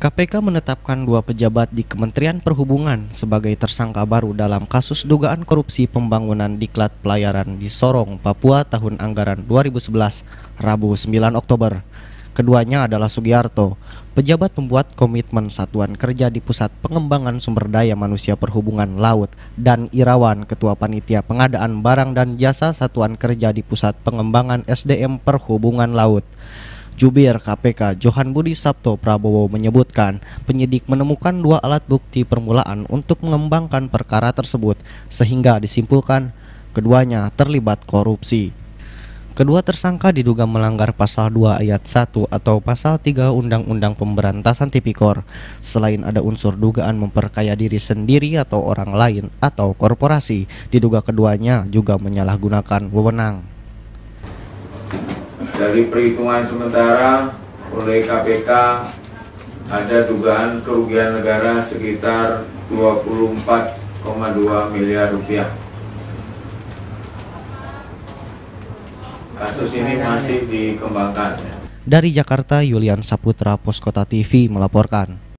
KPK menetapkan 2 pejabat di Kementerian Perhubungan sebagai tersangka baru dalam kasus dugaan korupsi pembangunan diklat pelayaran di Sorong, Papua tahun anggaran 2011, Rabu 9 Oktober. Keduanya adalah Sugiarto, pejabat pembuat komitmen Satuan Kerja di Pusat Pengembangan Sumber Daya Manusia Perhubungan Laut, dan Irawan, Ketua Panitia Pengadaan Barang dan Jasa Satuan Kerja di Pusat Pengembangan SDM Perhubungan Laut. Jubir KPK Johan Budi Sabto Prabowo menyebutkan penyidik menemukan 2 alat bukti permulaan untuk mengembangkan perkara tersebut sehingga disimpulkan keduanya terlibat korupsi. Kedua tersangka diduga melanggar pasal 2 ayat 1 atau pasal 3 Undang-Undang Pemberantasan Tipikor. Selain ada unsur dugaan memperkaya diri sendiri atau orang lain atau korporasi, diduga keduanya juga menyalahgunakan wewenang. Dari perhitungan sementara oleh KPK ada dugaan kerugian negara sekitar 24,2 miliar rupiah. Kasus ini masih dikembangkan. Dari Jakarta, Yulian Saputra, Pos Kota TV melaporkan.